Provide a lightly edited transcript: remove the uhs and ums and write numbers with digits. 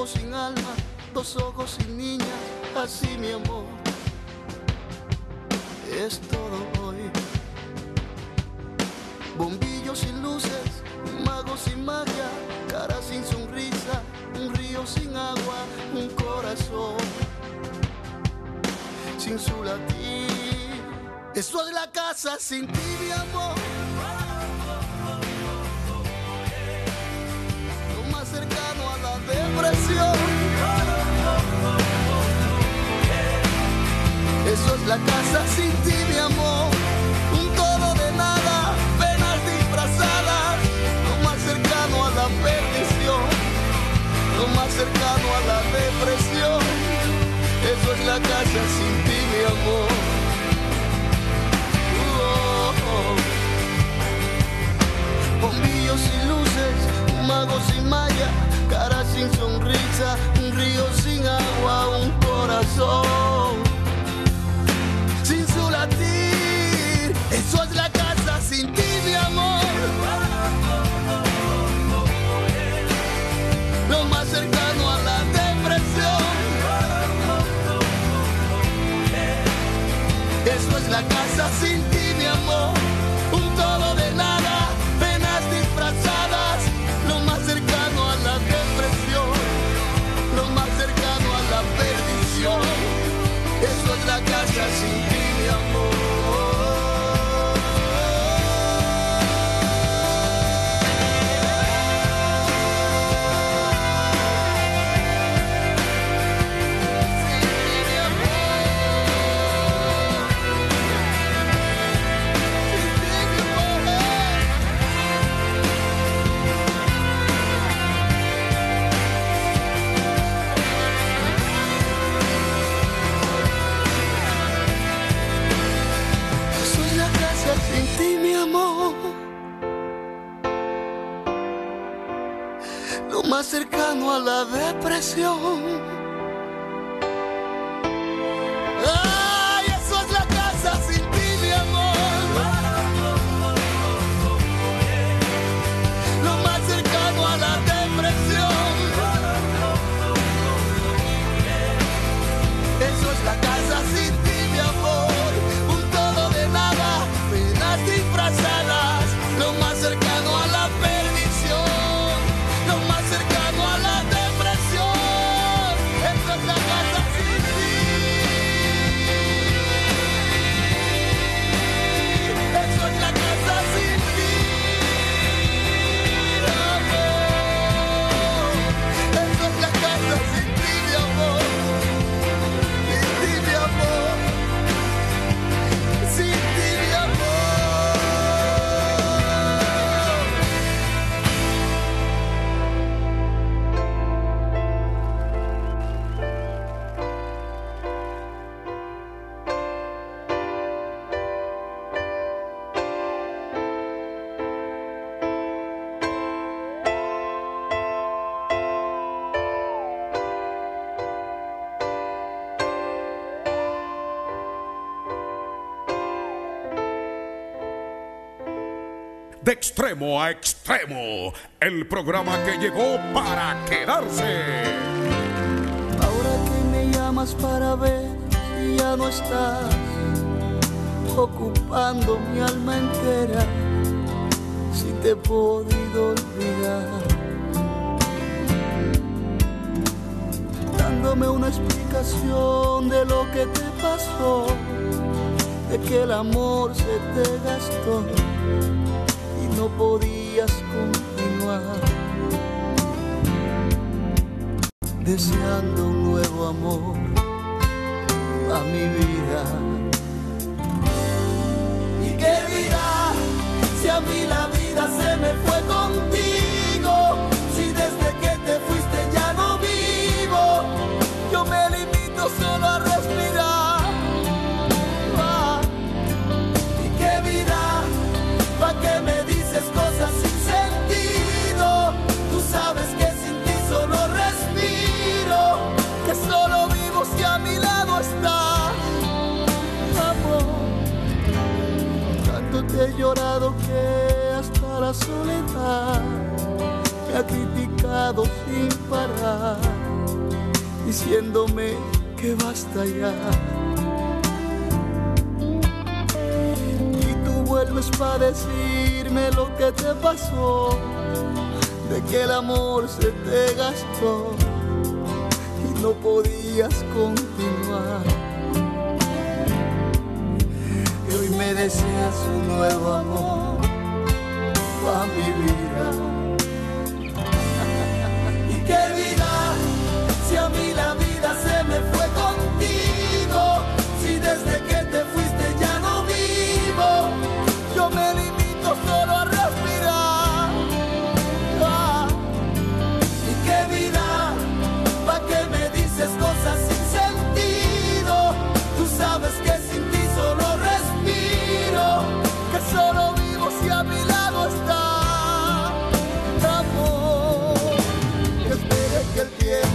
sin alma, dos ojos sin niña, así mi amor es todo hoy. Bombillos sin luces, un mago sin magia, cara sin sonrisa, un río sin agua, un corazón sin su latir. Eso es la casa sin ti, mi amor. Lo más cercano a la depresión. Eso es la casa sin ti, mi amor. Un todo de nada, penas disfrazadas. Lo más cercano a la perdición. Lo más cercano a la depresión. Eso es la casa sin ti, mi amor. Bombillos sin luces, un mago sin malla, cara sin sonrisa, un río sin agua, un corazón sin su latir. Eso es la casa sin ti, mi amor. Lo más cercano a la depresión. Eso es la casa sin ti, mi amor. Un todo de nada, penas disfrazadas. Lo más cercano a la depresión. Lo más cercano a la perdición. Eso es la casa sin ti, mi amor. Sin ti, mi amor, lo más cercano a la depresión. Ay, eso es la casa sin ti, mi amor. Lo más cercano a la depresión. Eso es la casa sin ti, mi amor. Disfrazadas, lo más cercano a la perdición, lo más cercano a la depresión. Esta es la casa sin ti. Eso es la casa sin ti, amor. Eso es la casa sin ti, mi amor. Sin ti, mi amor. Sin ti, mi amor. De extremo a extremo, el programa que llegó para quedarse. Ahora que me llamas para ver si ya no estás ocupando mi alma entera, si te he podido olvidar, dándome una explicación de lo que te pasó, de que el amor se te gastó y no podías continuar, deseando un nuevo amor a mi vida. ¿Y qué dirá si a mí la vida se me fue contigo? Si desde que te fuiste ya no vivo, yo me limito solo a respirar. ¿Y qué dirá? ¿Pa' qué me dices cosas sin sentido? Tú sabes que sin ti solo respiro, que solo vivo si a mi lado estás, amor. Tanto te he llorado que hasta la soledad me ha criticado sin parar. diciéndome que basta ya. Y tú vuelves para decirme lo que te pasó, de que el amor se te gastó y no podías continuar. Y hoy me deseas un nuevo amor para mi vida. ¿Y qué vida si a mí la vida se me fue contigo? Si desde que te fuiste ya no vivo, yo me limito solo a respirar. ¿Y qué vida? ¿Pa' qué me dices cosas sin sentido? Tú sabes que sin ti solo respiro, que solo vivo si a mi lado estás. Amor, que espere que el tiempo